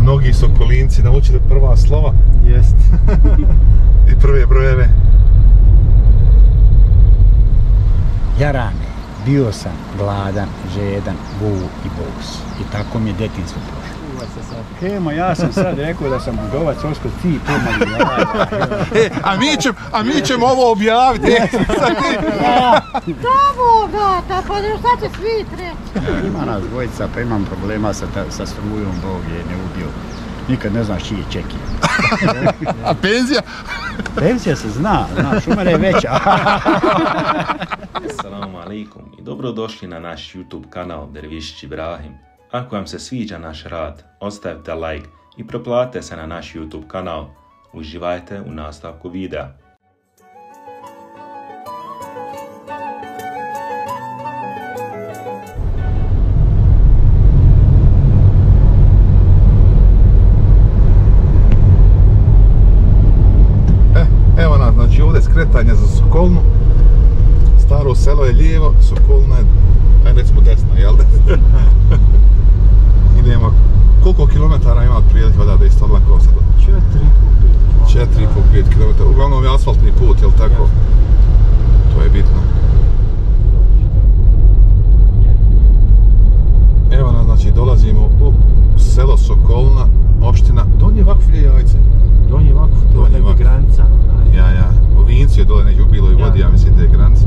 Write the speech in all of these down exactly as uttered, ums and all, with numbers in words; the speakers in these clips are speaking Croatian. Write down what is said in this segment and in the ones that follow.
Mnogi Sokolinci naučili prva slova. Jest. I prve brojeve. Jarane, bio sam gladan, žedan, gul i bos. I tako mi je detinjstvo prošlo. Kemo, ja sam sad rekao da sam bugovac, osko ti pomali. E, a mi ćemo, a mi ćemo ovo objaviti. Da Boga, ta pa šta će svi treći? Ima nas dvojica, pa imam problema sa, ta, sa strujom, Bog je ne ubio. Nikad ne znaš čiji je čeki. A penzija? Penzija se zna, znaš, umere je veća. Assalamu alaikum i dobrodošli na naš YouTube kanal Dervišić Ibrahim. Ako vam se sviđa naš rad, ostavite like i preplatite se na naš YouTube kanal. Uživajte u nastavku videa. E, evo nas, znači ovdje skretanje za Sokolnu. Staro selo je lijevo, Sokolna je, ajde recimo desno, jel da? Idemo, koliko kilometara ima otprilike odavde iz Torlakovca? četiri i pol do pet kilometara. Uglavnom je asfaltni put, jel tako? To je bitno. Evo nas, znači dolazimo u selo Sokolna, opština Donji Vakuf ili Jajce? Donji Vakuf, to je negdje granica. Ja, ja, u Vinci je dole neđe u Biloj vodi, ja mislim da je granica.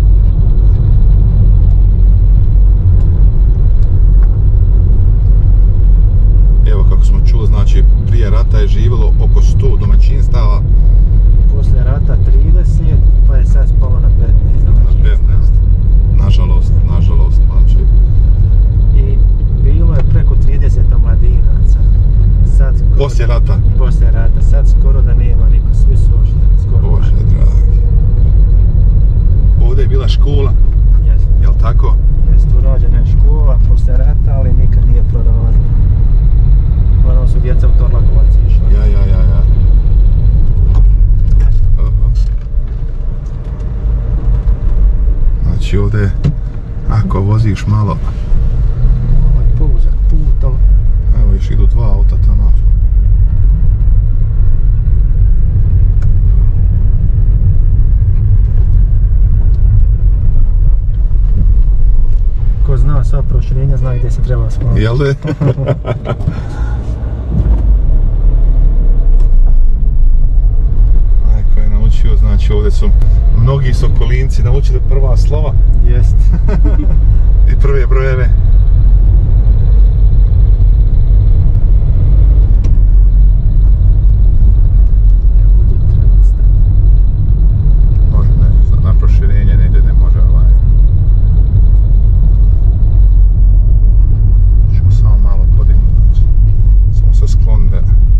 Evo kako smo čuli, znači prije rata je živjelo oko sto domaćinstava. Poslije rata trideset, pa je sad spalo na petnaest domaćinstava. petnaest. Nažalost, nažalost, znači. I bilo je preko trideset omladinaca. Sad skoro... Poslije rata? Poslije rata, sad skoro da nema niko, svi su ošli. Skoro. Bože dragi. Ovdje je bila škola, Jest. jel tako? Jest, urađena je škola poslije rata, ali nikad nije prodavana. Ono su djeca u Torlakovac išla. Ja, ja, ja, ja. Aha. Znači ovdje, ako voziš malo... Ovo je pouzak put, ali... Evo još idu dva auta tamo. Ko zna sva proširenja, zna gdje se treba spavati. Jel de? Ko je naučio, znači ovdje su mnogi Sokolinci naučili prva slova. Jest. I prve brojeve. Može ne, na proširenje negdje ne može ovaj. Ćemo samo malo podignuti, znači. Samo se skloniti.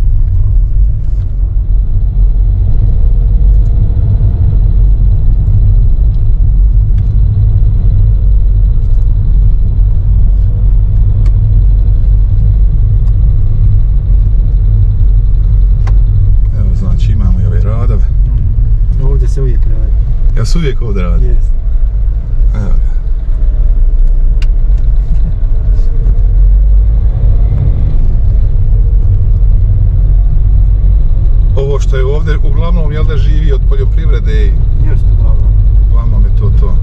Ovdje se uvijek radi. Ja se uvijek ovdje radi? Yes. Evo ga. Ovo što je ovdje uglavnom jel da živi od poljoprivrede i... Just uglavnom. Uglavnom je to to.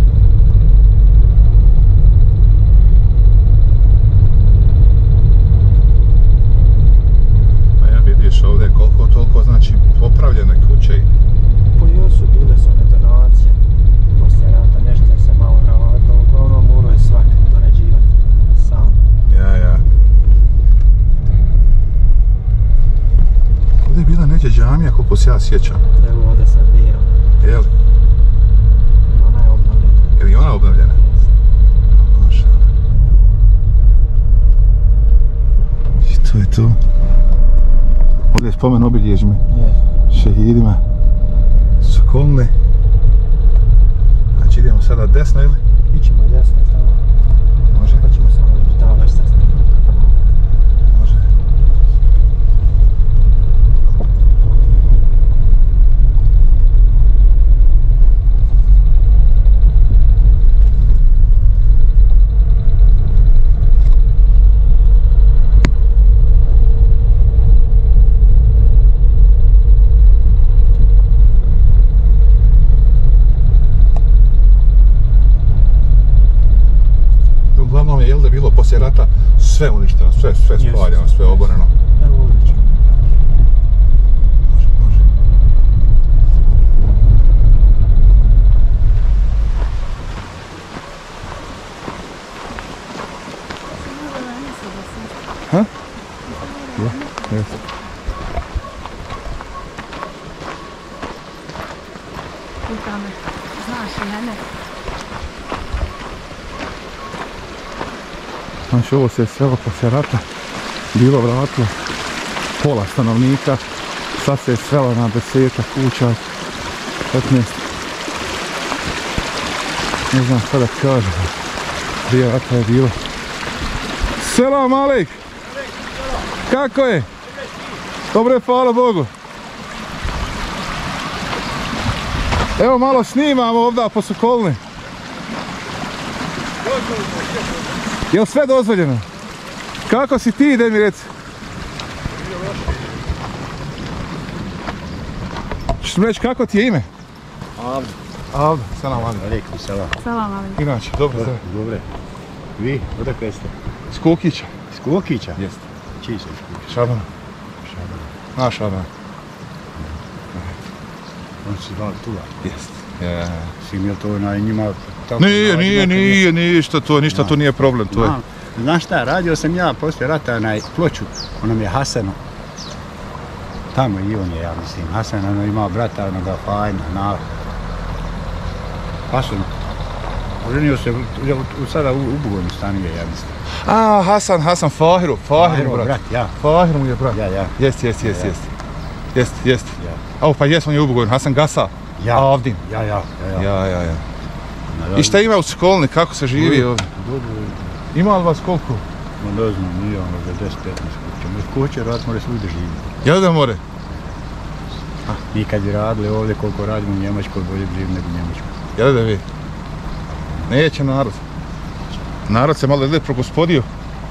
A ja vidiš ovdje koliko toliko znači popravljene kuće i... Po Josu bile su one donacije. Poslije rata nešto je se malo radilo. Uglavnom morao je svak dorađivati sam. Ja, ja. Ovdje je bila neđe džamija koliko se ja sjećam. Evo ovdje sad nije. Jel? Ona je obnovljena. Je li ona obnovljena? Maša. I to je to. Ovdje je spomen obilježjima. Yes. Šehidima. Sokolne. Znači idemo sada desno ili? Ićemo desno tamo. Može? Pa ćemo samo tamo već sad. Može. rata sve uništeno, sve, sve spaljeno, sve oboreno. Evo ovdje ćemo. Može, može. Ha? Ja, jeste. Pita me, znaš i mene. Znači ovo se selo poslije rata bilo vratilo pola stanovnika, sad se je svelo na desetak kuća, petnaest. Ne znam šta da kažem, prije rata je bilo. Selam Alek! Kako je? Dobro je, hvala Bogu. Evo malo snimamo ovdje po Sokolni. Jel sve dozvoljeno? Kako si ti, daj mi reci? Češ mi reći kako ti je ime? Avdo. Avdo, salam Avdo. Alaikum salam. Salam ali. Inače, dobro zdravo. Dobre. Vi, odakle ste? Iz Kukića. Iz Kukića? Jeste. Čiji ste iz Kukića? Šabana. Šaban. Naš Šabana. On si zvali Tula. Jeste. Je. Si imel to na njima... tako Nije, radio nije, kad je- nije, ništa to, ništa to nije problem, to je. Znam. Znaš šta, radio sam ja poslije rata na Ploču, onom je Hasanu. Tamo i on je, ja mislim. Hasan ono imao brata, onoga fajna, na... Hasan. Oženio se u, u, sada u, u Bugojnu stanuje, ja mislim. A, Hasan, Hasan, Fahiru, Fahiru, Fahirov brat. brat, ja. Fahiru mu je brat. Ja, ja. Jest, jest, jest, Ja. jest. Jest, jest. Ja. Au, pa jes, on je ubogojen, Hasan Gasa. Ja. Avdin. Ja, ja, ja. Ja, ja, ja. Na I šta ima u Sokolni, kako se živi ovdje? Dobro, Ima li vas koliko? no ne znam, nije ono za deset petnaest kuća. Bez kuće rad more svugdje živjeti. Jel da more? Mi kad bi radili ovdje koliko radimo u Njemačkoj, bolje bi živim nego u Njemačkoj. Jel da vi? Neće narod. Narod se malo je progospodio.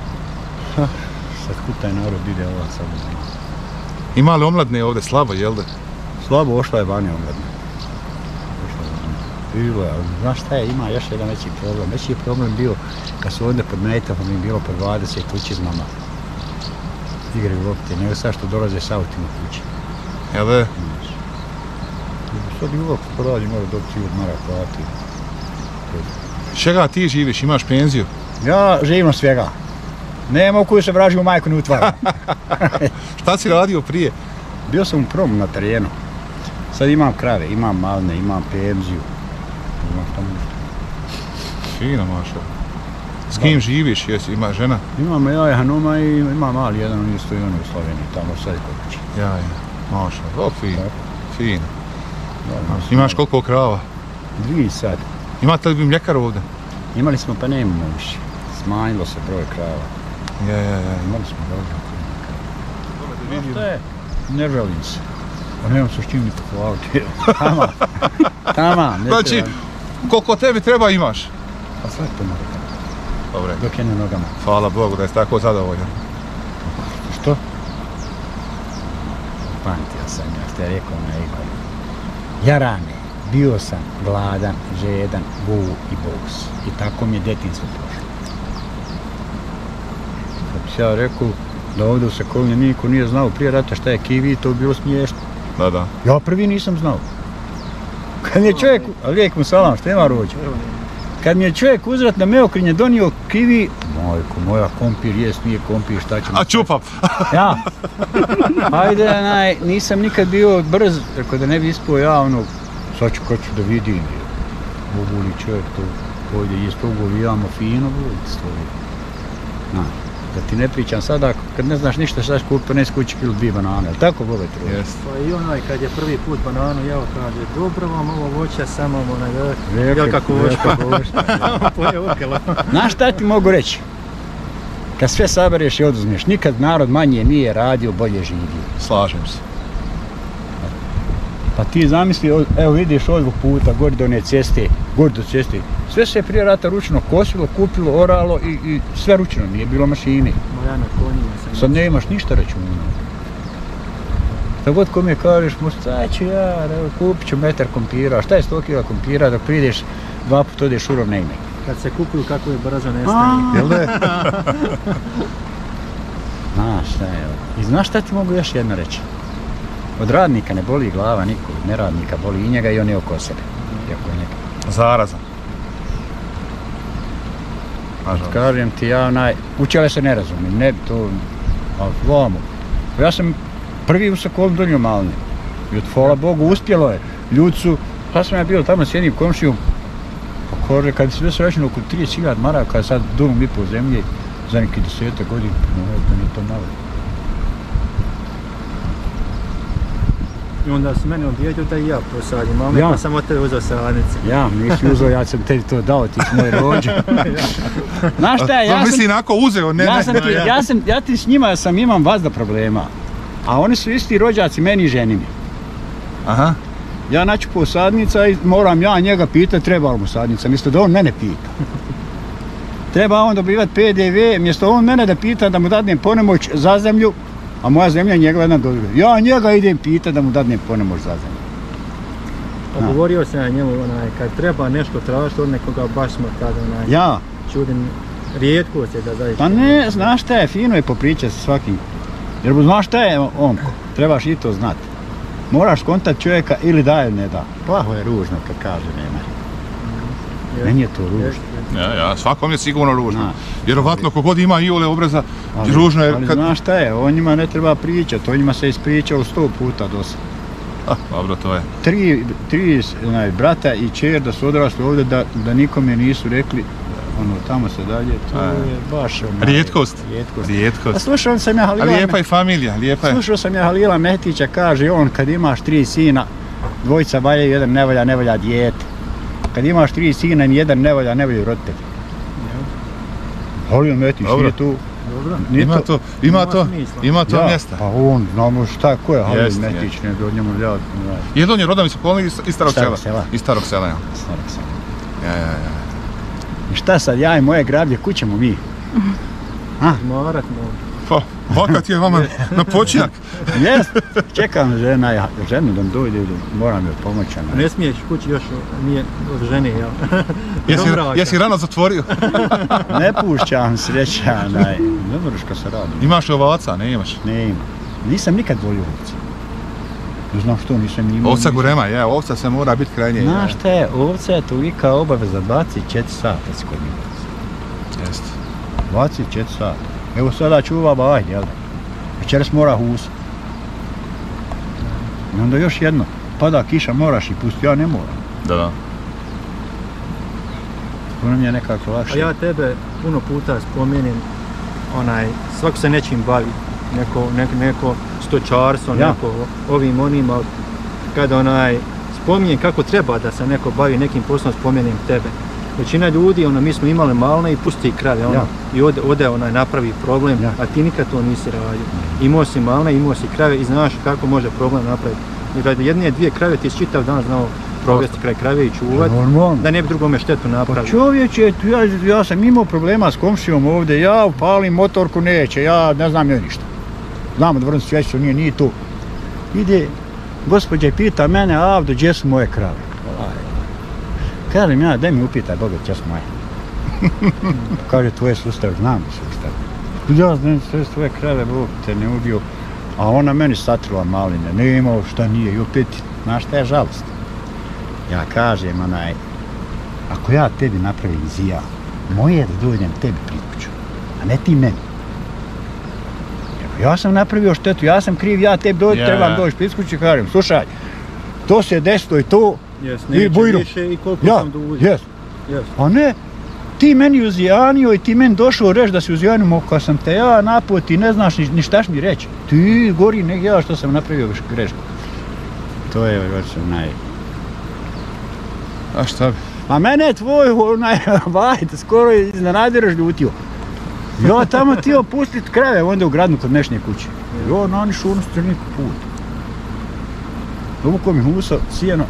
Sad kud taj narod ide ova sad. Ima li omladne ovdje slabo, jel da? Slabo ošla je vani omladna. Ošla je vani. Bilo je, ali znaš šta je, ima još jedan veći problem. Veći je problem bio kad su ovdje pod Mejtafom i bilo po dvadeset učizmama. Igraju lopte, nego sad što dolaze s autima kući. Jel da? Sad i uvijek poradi mora dobiti od mara plati. Čega ti živiš, imaš penziju? Ja živim od svega. Nema u koju se vraži u majku ne utvara. Šta si radio prije? Bio sam u promu na terenu. Sad imam krave, imam malne, imam penziju. Imam tamo nešto. Fino, mašo. S kim živiš, jesi, ima žena? Imam ja i Hanuma i imam mali jedan, on isto i ono u Sloveniji, tamo sad je kod kuće. Ja, ja. Mašo, o, fino. Tako. Fino. Da, da, Imaš koliko krava? Dvi sad. Imate li mljekar ovdje? Imali smo pa nemamo više. Smanjilo se broj krava. Ja, ja, ja. Imali smo dobro. Znaš šta je? Ne želim se. Pa nemam se s čim ni pohvaliti. Tama. Tama. ne Znači, treba. koliko tebi treba imaš? Pa svak to mora tako. Dobre. Dok je na nogama. Hvala Bogu da jesi tako zadovoljan. Što? Pamtio sam ja što je rekao na Igor. Jarane, bio sam gladan, žedan, gul i bos. I tako mi je detinjstvo prošlo. Kad bi se ja rekao da ovdje u Sokolni niko nije znao prije rata šta je kiwi, to bi bilo smiješno. Da, da. Ja prvi nisam znao. Kad mi je čovjek, alejkum salam, šta ima rođe? Kad mi je čovjek uzvrat na Meokrinje donio kiwi, majko moja, kompir jest, nije kompir, šta ćemo? A čupap! Ja. Ajde, onaj, nisam nikad bio brz, rekao da ne bi ispao ja ono, sad ću kad ću da vidim. Mogu li čovjek to ovdje jest ovu imamo fino vodic to je. Na, da ti ne pričam sada, kad ne znaš ništa šta ćeš kupiti, pa ne skući kilu dvije banane, ali tako vole troje. Jest. Pa i onaj kad je prvi put bananu jeo kaže dobro vam ovo voće samo onaj velik. Velike, Jel kako voćka? velike voćka. Poje okela. Znaš šta ti mogu reći? Kad sve sabereš i oduzmeš, nikad narod manje nije radio, bolje živio. Slažem se. Pa ti zamisli, evo vidiš ovog puta, gori do one ceste, gori do ceste. Sve se je prije rata ručno kosilo, kupilo, oralo i, i sve ručno, nije bilo mašine. Moja na konjima sam. Sad nemaš ništa računa. Šta god kome kažeš, mu šta ću ja, evo, kupit ću metar kompira, šta je sto kila kompira, dok prideš dva puta odeš urov ne ime. Kad se kupuju kako je brzo nestane. Jel da je? Znaš šta je, i znaš šta ti mogu još jedno reći? Od radnika ne boli glava nikog, neradnika boli i njega i on je oko sebe. Iako je njega. Zarazan. Kažem ti ja, onaj, učele se ne razumijem, ne bi to, ali vamo. Ja sam prvi u Sokolom Donjom Malne. I od hvala Bogu uspjelo je. Ljudi su, pa sam ja bio tamo s jednim komšijom, pa kaže, kad se sve srećeno oko trideset hiljada maraka, kad sad dom i po zemlji, za neki desetak godina, no, to nije to malo. I onda si mene objeđao da i ja posadim, ali ja. Pa sam od tebe uzeo sadnice. Ja, nisi uzeo, ja sam tebi to dao, ti si moj rođen. Znaš šta, ja sam... Misli inako uzeo, ne, ja ne. Sam ti, ja, sam, ja ti s njima sam imam vazda problema, a oni su isti rođaci meni i ženi mi. Aha. Ja naću po sadnica i moram ja njega pitati treba li mu sadnica, mjesto da on mene pita. Treba on dobivati P D V, mjesto on mene da pita da mu dadnem ponemoć za zemlju, a moja zemlja je njegova jedna dobiva. Ja njega idem pitati da mu dadnem ponemoć za zemlju. Pa govorio sam ja njemu, onaj, kad treba nešto tražiti od nekoga, baš smo tada onaj, ja. čudim, rijetko se da zaista. Pa ne, znaš šta je, fino je popričati sa svakim. Jer znaš šta je, Omko, trebaš i to znati. Moraš kontakt čovjeka ili da ili ne da. Plaho je ružno kad kaže nema. Yes. Meni je to ružno. Yes. Ja, ja, svakom je sigurno ružno. Na. Vjerovatno kogod ima iole obraza, ali, ružno je ali kad... znaš šta je, o njima ne treba pričati, o njima se ispričalo sto puta do sada. Ah, dobro, to je. Tri, tri onaj, brata i čer da su odrasli ovdje da, da nikome nisu rekli, ono, tamo se dalje, to A, je baš... Onaj, rijetkost. Rijetkost. Rijetkost. A slušao sam ja Halila... A lijepa je familija, lijepa je. Slušao sam ja Halila Mehtića, kaže on, kad imaš tri sina, dvojica valjaju, jedan ne valja, ne valja dijete. Kad imaš tri sina, nijedan ne valja, ne valja roditelj. Halil Mehtić nije tu. Dobro. Nije Ima to, ima to, ima to ja, mjesta. Pa on, znamo šta, ko je Halil Jest, Mehtić, jest. ne do njemu ja... Je li on je rodom iz okolnih iz, iz starog Starog sela? sela. Iz starog sela, ja. Starog sela. Ja, ja, ja. I šta sad, ja i moje grablje, kud ćemo mi? A? Morat mogu. Pa, vakat je vama na počinjak. Jest, čekam žena, ja, ženu da mi dojde, moram joj pomoći. Ne smiješ kući još nije od žene, jel? Jesi, jesi rano zatvorio? Ne pušćam sreća, naj, ne moraš kad se radi. Imaš li ovaca, ne imaš? Ne imam. Nisam nikad volio ovce. Ne znam što, nisam imao. Ovca gurema, je, ovca se mora biti krajnje. Znaš šta je, ovca je tolika obaveza dvadeset četiri sata s kod njima. Jest. dvadeset četiri sata. Evo sada čuva baj, jel da? Večeras mora husa. I onda još jedno, pada kiša, moraš i pusti, ja ne moram. Da, da. To nam je nekako lakše. A ja tebe puno puta spomenim, onaj, svako se nečim bavi, neko, neko, neko stočarstvo, ja. neko ovim onim, ali kada onaj, spominjem kako treba da se neko bavi nekim poslom, spomenim tebe. Većina ljudi, ono, mi smo imali malne i pusti krave, ono, ja. i ode, ode onaj, napravi problem, ja. a ti nikad to nisi radio. Imao si malne, imao si krave i znaš kako može problem napraviti. I radi jedne, dvije krave ti si čitav dan znao provesti kraj krave i čuvati, da ne bi drugome štetu napravio. Pa čovječe, ja, ja sam imao problema s komšijom ovdje, ja upalim motorku, neće, ja ne znam joj ništa. Znamo da vrlo svjeću, nije, nije tu. Ide, gospođa i pita mene, Avdo, gdje su moje krave? Kažem ja, daj mi upitaj Boga, gdje su moje. Kaže, tvoje sustav, znam da sustav. Ja znam sve svoje krave, Bog te ne ubio. A ona meni satrila maline, ne imao šta nije i opet, znaš šta je žalost. Ja kažem, onaj, ako ja tebi napravim zija, moje je da dođem tebi prikuću, a ne ti meni. Ja sam napravio štetu, ja sam kriv, ja tebi dođi, yeah. trebam doći prikuću i kažem, slušaj, to se desilo i to, yes, i bujru. Više i koliko ja, sam duži. Yes. Yes. A ne, ti meni uzijanio i ti meni došao reći da si uzijanio, kad sam te ja napao, ti ne znaš ni, ni štaš mi reći. Ti gori nek ja što sam napravio grešku. To je već onaj... A šta bi? A mene je tvoj onaj vajt skoro iznenadio razljutio. Ja tamo tio pustit krave onda u gradnu kod mešnje kuće. Ja nanišu onu straniku put. Dovuko mi husa, sijeno.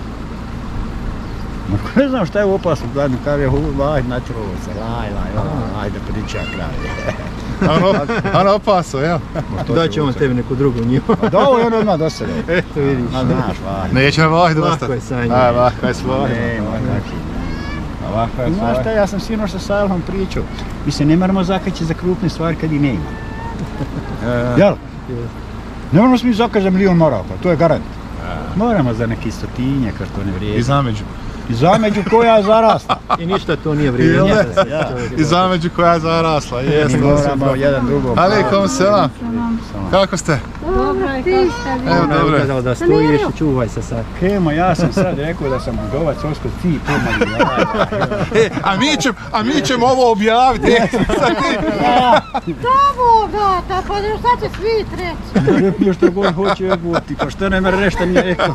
Ne znam šta je opasno gladno, kaže vajt natjelo se, laj, laj, laj, ajde podića krave. Ano opaso, jel? Daće on tebi neku drugu njivu. Da, ovo je ono odmah do sebe. Eto vidiš. A znaš, vajt. Neće na vajt dostati. Lako je sa njim. A, lako je s vajt. Ne, moj taki. Ovako je. Znaš šta, ja sam sino sa Salom pričao. Mi se ne moramo zakaći za krupne stvari kad i ne ima. Jel? Ne moramo se mi zakaći za milion maraka, to je garant. Moramo za neki stotinje, kao što ne vrijedi. I zameđu. I zameđu koja zarasla. I ništa to nije vrijedno. I zameđu koja je zarasla. Mi moramo jedan drugom. Alejkom selam. Kako ste? Dobro, ti šta bi? Evo, dobro je. Ukazao da stojiš i čuvaj se sad. Kemo, ja sam sad rekao da sam budovac, osko ti pomali. E, a mi ćemo, a mi ćemo ovo objaviti. Da Boga, ta pa šta će svi treći? Rekao što god hoće jeboti, pa što ne mere nešto nije rekao.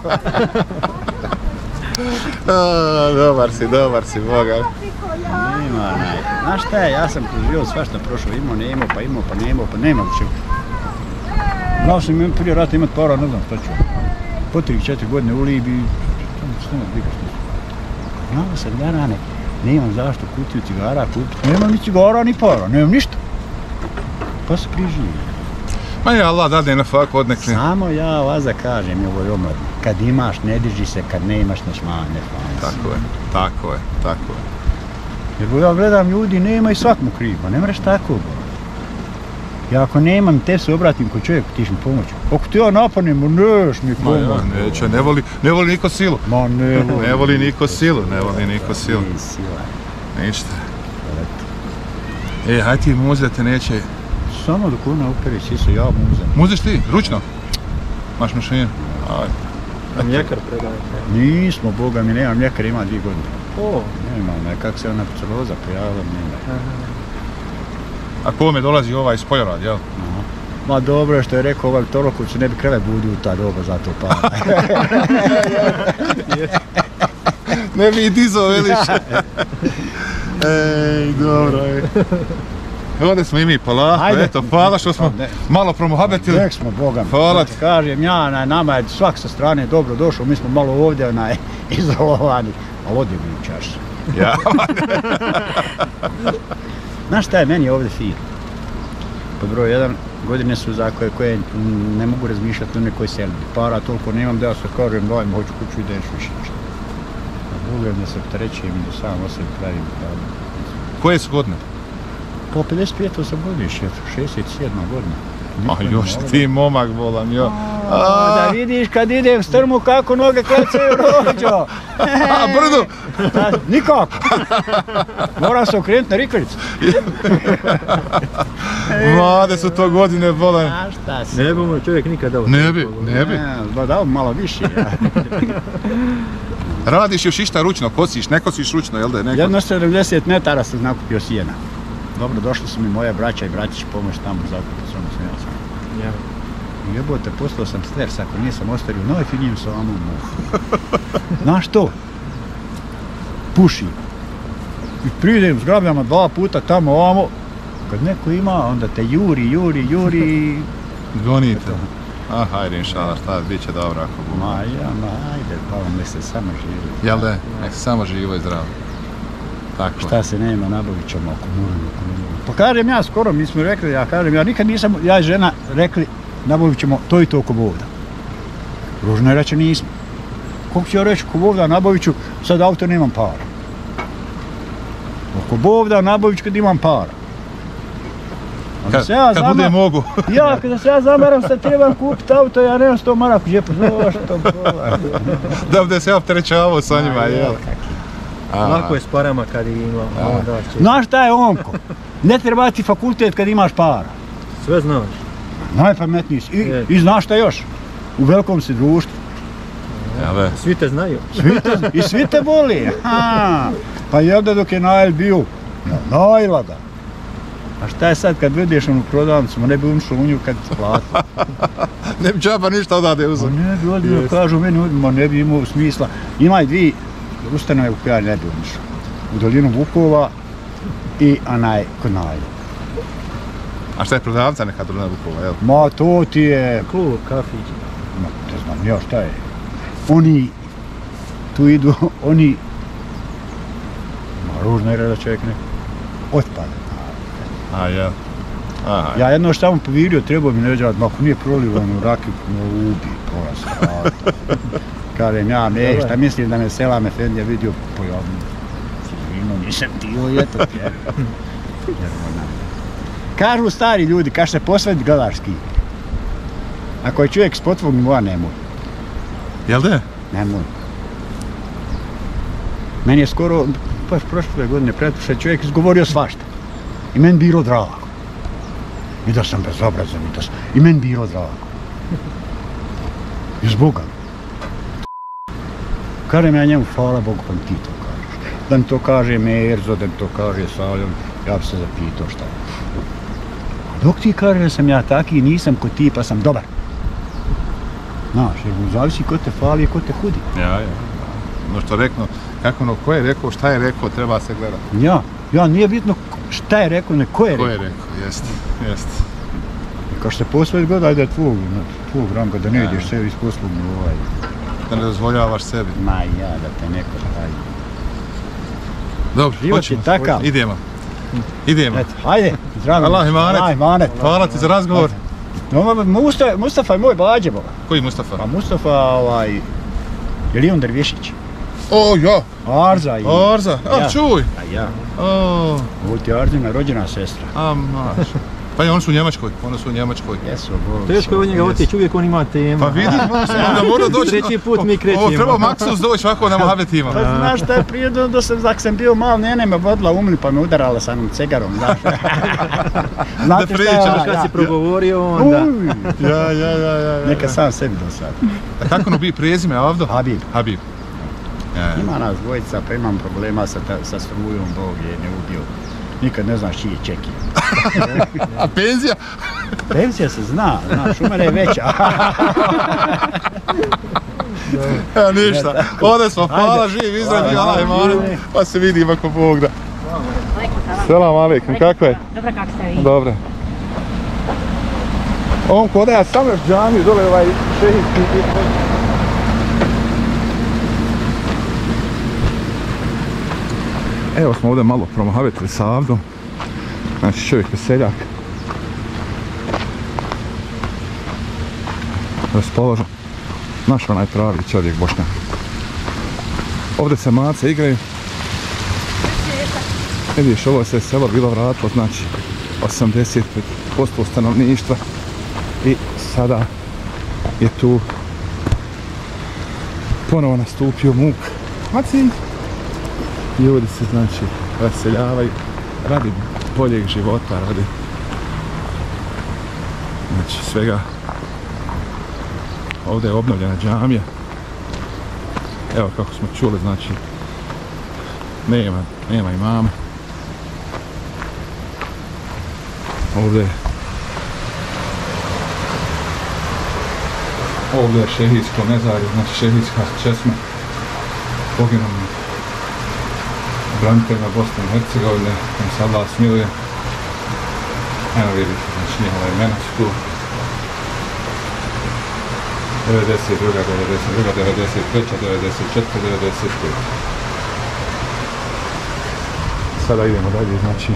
Dobar si, dobar si, Boga. Nema, naj. Znaš šta je, ja sam kroz život svašta prošao, imao, ne imao, pa imao, pa ne imao, pa nema više. Znao sam imam prije rata imat para, ne znam šta ću. Po tri četiri godine u Libiji, što ne briga što ću. Znao sam da rane, ne imam zašto kutiju cigara kupiti, nemam ni cigara ni para, nemam ništa. Pa se priživi. Ma je Allah dade na fak odnekli. Samo ja vas da kažem i ovoj omladni, kad imaš ne drži se, kad ne imaš ne šman, ne šman. Tako je, tako je, tako je. Jer ja gledam ljudi, nema i svak mu kriva, ne mreš tako bo. Ja ako nemam, te se obratim ko čovjek, ti mi pomoći. Ako ti ja napadnem, neš mi pomoći. Ma ja, neće, ne voli, ne voli niko silu. Ma ne voli. Ne voli niko silu, ne voli niko silu. Ni sila. Ništa. E, haj ti muze te neće. Samo dok ona operi, si se ja muzem. Muzeš ti, ručno? Maš mašinu? Aj. A mljekar predaje. Nismo, Boga mi, nema mljekar, ima dvije godine. O, Nema, ne, kako se ona celoza pojavila, nema. A kome dolazi ovaj iz Poljorad, jel? Aha. Ma dobro je što je rekao ovaj Toroković, ne bi kreve budio u ta doba, zato pa. Ne bi i dizao, veliš. Ej, dobro je. Ovdje smo i mi polako, eto, hvala što smo malo promohabetili. Nek smo, Boga mi. Hvala ti. Kažem ja, na, nama je svak sa strane dobro došao, mi smo malo ovdje onaj, izolovani, ali odje mi u čašu. Ja. Znaš šta je meni ovdje fino? Pod broj jedan, godine su za koje, koje ne mogu razmišljati o nekoj selbi. Para toliko nemam da ja se kažem, daj mi hoću kuću i deš više ništa. Volim da se opterećujem i da sam o sebi pravim. Koje su godine? Po pedeset pet osam godišnje, šezdeset sedma godina. A još ti momak volam, jo. Da vidiš kad idem strmu kako noge klecaju rođo. A, brdu? Nikako. Moram se okrenuti na rikalicu. Mlade su to godine volam. A šta si? ne bi mu čovjek nikad dao. Ne bi, ne bi. Ba dao malo više. Radiš još išta ručno, kosiš, ne kosiš ručno, jel da je neko? Jedno sedamdeset metara sam nakupio sjena. Dobro, došli su mi moja braća i bratići pomoć tamo zakupu s onom snijacom. Ja. Jebote, postao sam sters, ako nisam ostario najfinijem sa vama u mogu. Znaš to? Pušim. I pridem s grabljama dva puta tamo ovamo. Kad neko ima, onda te juri, juri, juri. Gonite. A, hajde, inšala, šta, bit će dobro ako bu. Ma ja, ma ajde, pa vam nek se samo živi. Jel da je? Nek se samo živo i zdravo. Tako. Šta se nema, nabavit ćemo ako moramo, ako ne moramo. Pa kažem ja skoro, mi smo rekli, ja kažem, ja nikad nisam, ja i žena rekli, nabavit ćemo to i to oko Bovda. Ružno je reći nismo. Kako ću ja reći oko Bovda, nabavit ću, sad auto nemam para. Oko Bovda nabavit ću kad imam para. Kad, ja kad bude mogu. Ja, kada se ja zamaram, sad trebam kupiti auto, ja nemam sto maraka u džepu, zašto bola. Da bude se opterećavao sa njima, jel? Lako je s parama kad ih ima. Znaš šta je onko? Ne treba ti fakultet kad imaš para. Sve znaš. Najpametniji si. I, i znaš šta još? U velikom si društvu. Jel? Svi te znaju. Svi te, I svi te voli. Ha. Pa jel da dok je Najl bio? Najla ga. A šta je sad kad vidiš onu prodavnicu, ma ne bi umšao u nju kad ti plati. Ne bi džaba ništa odade uzeo. Ne bi odmah, kažu meni, ma ne bi imao smisla. Ima i dvije ustanove u koje ja ne bi umšao. U dolinu Vukova i onaj kod Najla. A šta je prodavnica neka dolina Vukova, jel? Ma to ti je... Klub, kafić. Ma ne znam ja šta je. Oni, tu idu, oni... Ma ružno je da čovjek ne... Otpada. A, jel? Aha. Ja jedno što tamo povirio, trebao mi ne želati, ako nije prolivano u rakiju, no ubi, pola se. Kažem ja, ne, šta mislim da me Selam Efendija vidio pojavno. fino, nisam tio i eto ti. Kažu stari ljudi, kaž se posveti gledaš skij. Ako je čovjek spod tvog nivoa, nemoj. Jel da? Nemoj. Meni je skoro, baš prošle godine, pretprošle čovjek izgovorio svašta. I meni bilo drago. I da sam bezobrazan, i da sam... I meni bilo drago. I zbog ga. Kažem ja njemu, hvala Bogu, pa mi ti to kažeš. Da mi to kaže Merzo, da mi to kaže Saljon, ja bi se zapitao šta. Dok ti kaže da sam ja taki, nisam ko ti, pa sam dobar. Znaš, jer zavisi ko te fali i ko te hudi. Ja, ja. Ono što rekno, kako ono, ko je rekao, šta je rekao, treba se gledati. Ja, ja, nije bitno šta je rekao, ne ko je rekao. Ko je rekao, jest, jest. I kao što se posveti god, ajde tvog, tvog ranga, da ne ideš sebi iz poslovnog ovaj. Da ne dozvoljavaš sebi. Ma ja, da te neko radi. Dobro, Život hoćemo. je takav. Idemo. Idemo. Eto, hajde, zdravo. Allah imanet. Allah imanet. Hvala ti za razgovor. No, Mustafa, Mustafa je moj bađe, boga. Koji Mustafa? Pa Mustafa, ovaj, je li on Dervišić? O, ja. Arza i... Arza, a ja. čuj. A ja. O, Ovo ti je Arzina rođena sestra. a maš. Pa i oni su u Njemačkoj, oni su u Njemačkoj. Jesu, Bog. Teško je od njega otići, uvijek on ima temu. Pa vidi, da mora doći. Treći put mi krećemo. Ovo treba Maksus doći ovako na mohabetima. Pa znaš šta je prijedno da sam, dok sam bio mal, nene me vodila umli pa me udarala sa onom cegarom, znaš. Znate Da šta je pričaš, ona, Kad ja. si progovorio onda... Uj, Ja, ja, ja, ja, ja. neka sam sebi do sada. A kako ono bi prezime, Avdo? Habib. Habib. Ja. Ima nas dvojica, pa imam problema sa, ta, sa strujom, Bog je ne ubio. Nikad ne znaš čiji je čeki. A penzija? Penzija se zna, znaš, umere je veća. Ja, ništa. Ode smo, hvala, živ, izrađi, Allah imanet. Pa se vidim ako Bog da. Selam alejkum, kako je? Dobro, kako ste vi? Dobro. On kod ja sam još džamiju, dole ovaj šehidski. Evo smo ovdje malo promohavetili sa Avdom. Znači čovjek veseljak. Raspoložen. Naš onaj pravi čovjek Bošnjak. Ovdje se mace igraju. Vidiš, ovo se selo bilo vratilo, znači osamdeset posto stanovništva. I sada je tu ponovo nastupio muk. Maci! Ljudi se znači raseljavaju radi boljeg života, radi znači svega. Ovdje je obnovljena džamija. Evo kako smo čuli, znači nema, nema imama. Ovdje je Ovdje je šehidsko mezarje, znači šehidska česma poginulih braniteljima Bosne i Hercegovine, kojim se Allah smiluje. Evo vidite, znači njihova imena su tu. devedeset druga, devedeset druga, devedeset treća, devedeset četvrta, devedeset peta. Sada idemo dalje, znači...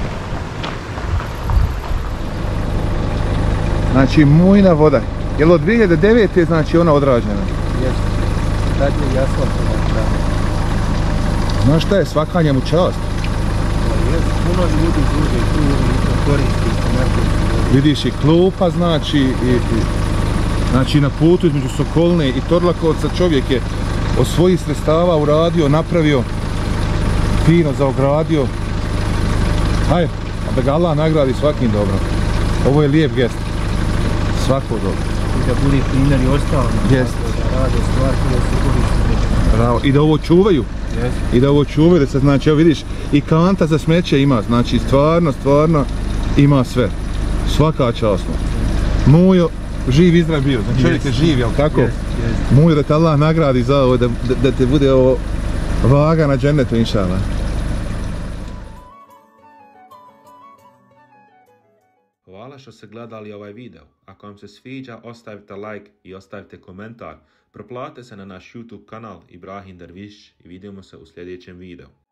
Znači Mujna voda. Je li od dvije hiljade devete znači ona odrađena? Jeste. Tad je jasno to. Znaš šta je, svakanje mu čast. Puno ljudi druge tu koristi. Vidiš i klupa, znači, i, i, znači na putu između Sokolne i Torlakovca čovjek je od svojih sredstava uradio, napravio, fino zaogradio. Hajde, a da ga Allah nagradi svakim dobrom. Ovo je lijep gest. Svako dobro. I da budi primjer i ostalo. Jest. Da rade stvar koje se koristi. Bravo. I da ovo čuvaju. Jest. I da ovo čuvaju, da se znači, evo vidiš, i kanta za smeće ima, znači stvarno, stvarno ima sve. Svaka čast mu. Mujo, živ i zdrav bio, znači čovjek je živ, jel tako? Jest, jest. Mujo, da te Allah nagradi za ovo, da, da, da te bude ovo vaga na džennetu, inša Allah. Hvala što ste gledali ovaj video. Ako vam se sviđa, ostavite like i ostavite komentar. Proplatite se na naš YouTube kanal Ibrahim Dervišić i vidimo se u sljedećem videu.